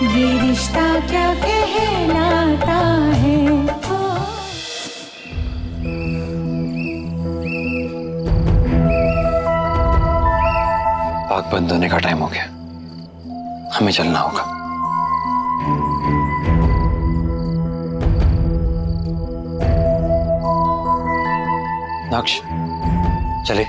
ये रिश्ता क्या कहलाता है। आग बंद होने का टाइम हो गया, हमें चलना होगा। नक्श, चले।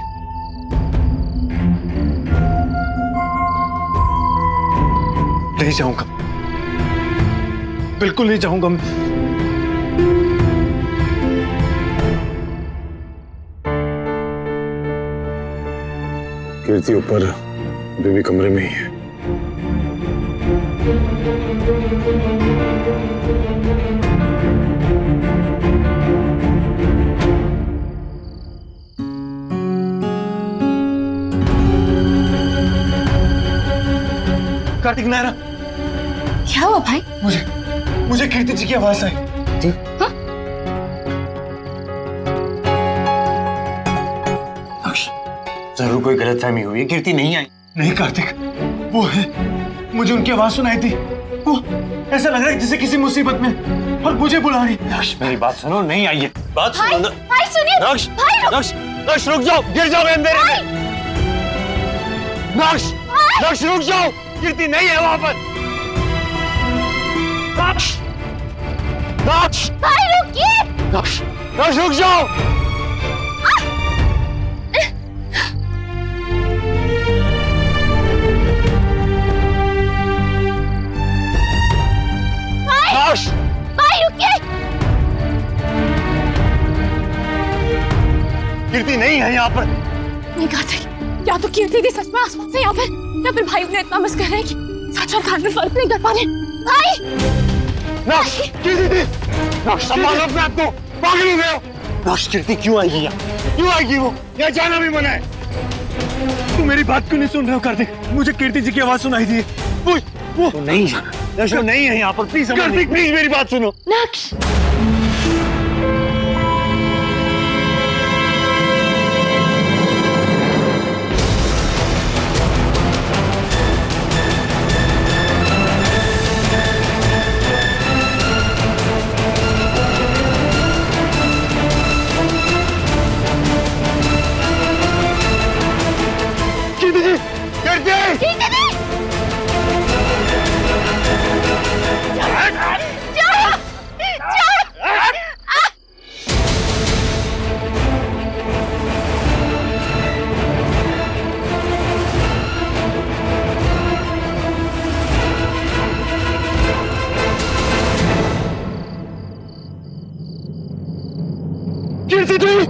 नहीं जाऊंगा, बिल्कुल नहीं जाऊंगा। कीर्ति ऊपर बीवी कमरे में ही है। कार्तिक, नायरा, क्या हुआ भाई? मुझे कीर्ति जी की आवाज आई। हाँ? जरूर कोई गलतफहमी हुई है, कीर्ति नहीं आई। नहीं कार्तिक, वो है, मुझे उनकी आवाज सुनाई थी। वो ऐसा लग रहा है जैसे किसी मुसीबत में, और मुझे बुला रही। नक्श, मेरी बात सुनो, नहीं आई है। बात सुनो ना। भाई सुनिए। नक्श, भाई नक्श रुक जाओ, गिर जाओगे अंधेरे में। नक्श रुक जाओ, कीर्ति नहीं है वहां पर। नक्श भाई रुकिए। नक्श रुक जाओ। भाई रुकिए। कीर्ति नहीं है यहाँ पर। नहीं कार्तिक, या तो कीर्ति थी सच में आसमान से, या फिर भाई ने इतना मिस कर रहे हैं कि सच और खान में फर्क नहीं कर पा रहे। भाई नक्श, कीर्ति थी। नक्श, संभालो अपने आप को, पागल हो गए हो। नक्श, कीर्ति क्यों आएगी यहाँ? क्यों आएगी वो? यहाँ जाना भी मना है। तू मेरी बात क्यों नहीं सुन रहे हो कार्तिक? मुझे कीर्ति जी की आवाज सुनाई दी। वो तो नहीं जाना। नक्श, वो नहीं है यहाँ पर। प्लीज कार्तिक, प्लीज मेरी बात सुनो। नक्श, कीर्ति जी,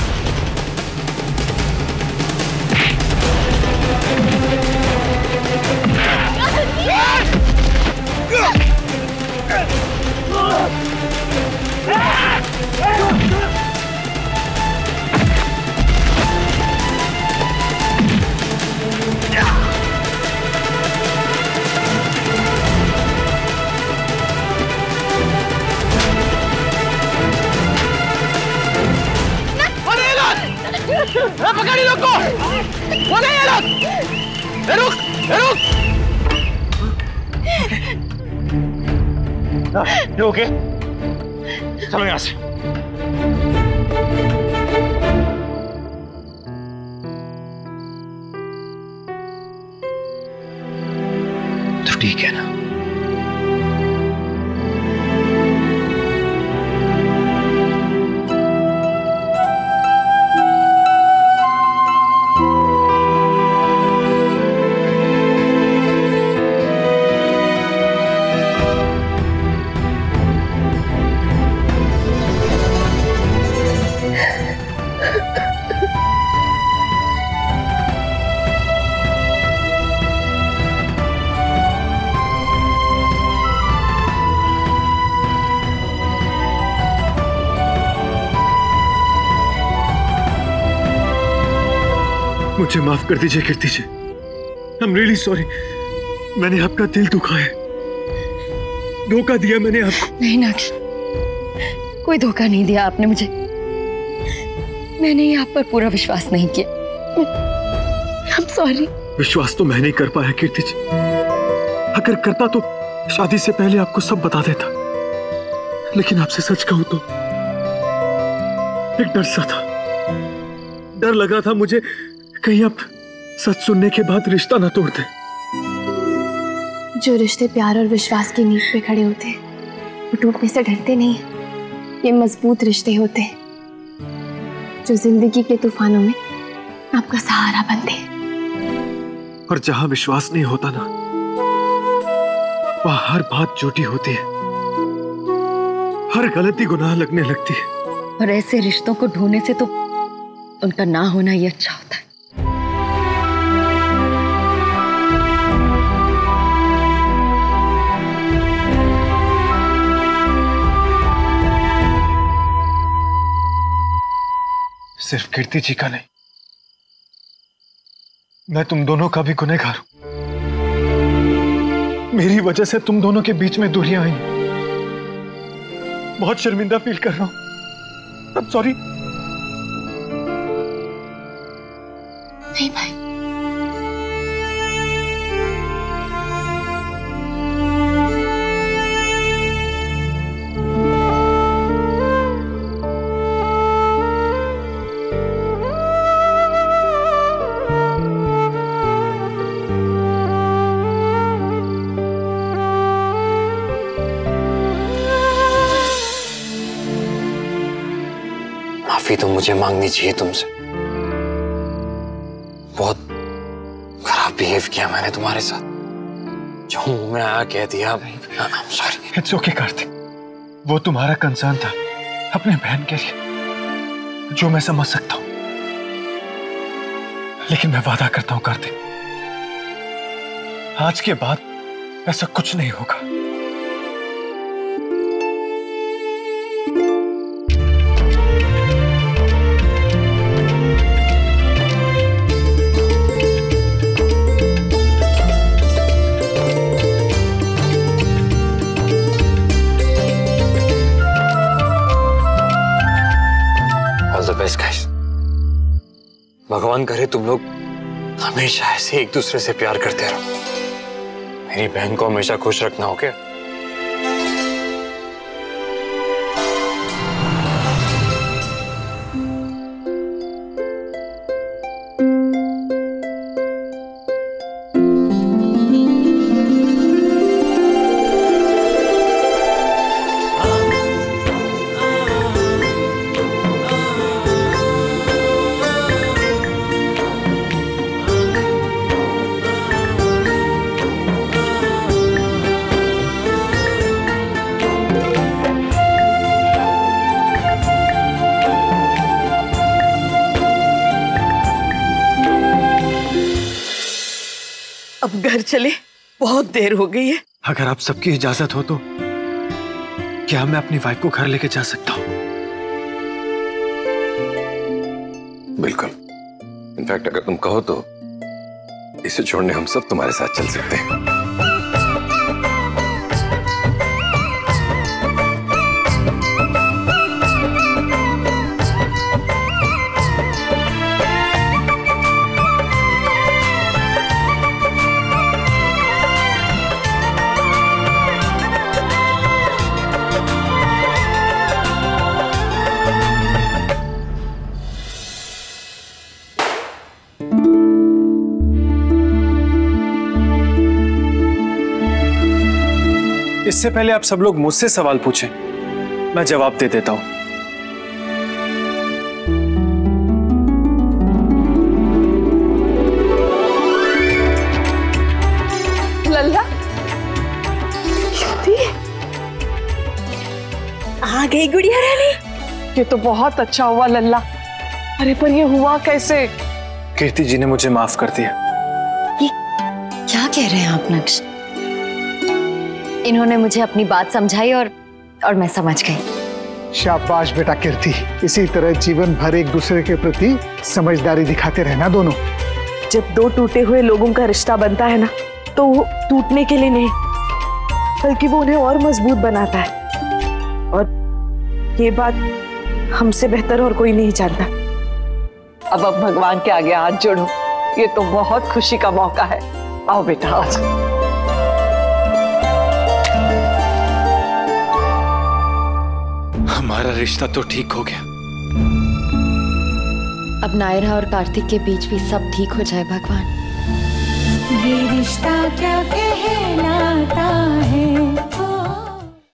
पकड़ी लोग को। वो नहीं है लोग। रुक। You okay? चलो यहाँ से। तो ठीक है ना? मुझे माफ कर दीजिए कीर्ति जी। I'm really sorry। मैंने आपका दिल दुखाया, धोखा दिया मैंने आपको। नहीं नक्श, कोई धोखा नहीं दिया आपने मुझे। मैंने ही आप पर पूरा विश्वास नहीं किया। I'm sorry। विश्वास तो मैं नहीं कर पाया कीर्ति जी। अगर करता तो शादी से पहले आपको सब बता देता, लेकिन आपसे सच कहूं तो एक डर सा था। डर लगा था मुझे कहीं आप सच सुनने के बाद रिश्ता ना तोड़ दे। जो रिश्ते प्यार और विश्वास की नींव पे खड़े होते हैं वो टूटने से डरते नहीं। ये मजबूत रिश्ते होते हैं जो जिंदगी के तूफानों में आपका सहारा बनते हैं। और जहां विश्वास नहीं होता ना, वहां हर बात झूठी होती है, हर गलती गुनाह लगने लगती है। और ऐसे रिश्तों को ढूंढने से तो उनका ना होना ही अच्छा होता है। सिर्फ कीर्ति जी का नहीं, मैं तुम दोनों का भी गुनहगार हूं। मेरी वजह से तुम दोनों के बीच में दूरियां आई। बहुत शर्मिंदा फील कर रहा हूं। I'm sorry। नहीं भाई, माफी तो मुझे मांगनी चाहिए तुमसे। बहुत खराब बिहेव किया मैंने तुम्हारे साथ। जो मुंह में आया कह दिया। I'm sorry। It's okay Kartik, वो तुम्हारा कंसर्न था अपने बहन के लिए, जो मैं समझ सकता हूं। लेकिन मैं वादा करता हूं कार्तिक, आज के बाद ऐसा कुछ नहीं होगा। भगवान करे तुम लोग हमेशा ऐसे एक दूसरे से प्यार करते रहो। मेरी बहन को हमेशा खुश रखना, हो क्या? अब घर चले, बहुत देर हो गई है। अगर आप सबकी इजाजत हो तो क्या मैं अपनी वाइफ को घर लेके जा सकता हूँ? बिल्कुल। इनफैक्ट अगर तुम कहो तो इसे छोड़ने हम सब तुम्हारे साथ चल सकते हैं। इससे पहले आप सब लोग मुझसे सवाल पूछें, मैं जवाब दे देता हूं। लल्ला, आ गई गुड़िया रानी। ये तो बहुत अच्छा हुआ लल्ला। अरे पर ये हुआ कैसे? कीर्ति जी ने मुझे माफ कर दिया। ये क्या कह रहे हैं आप नक्श? इन्होंने मुझे अपनी बात समझाई और मैं समझ गई। शाबाश बेटा कीर्ति, इसी तरह जीवन भर एक दूसरे के प्रति समझदारी दिखाते रहना दोनों। जब दो टूटे हुए लोगों का रिश्ता बनता है ना, तो वो टूटने के लिए नहीं बल्कि वो उन्हें और मजबूत बनाता है। और ये बात हमसे बेहतर और कोई नहीं जानता। अब भगवान के आगे हाथ जोड़ो, ये तो बहुत खुशी का मौका है। आओ बेटा, आओ। हमारा रिश्ता तो ठीक हो गया। अब नायरा और कार्तिक के बीच भी सब ठीक हो जाए भगवान। ये रिश्ता क्या कहलाता है।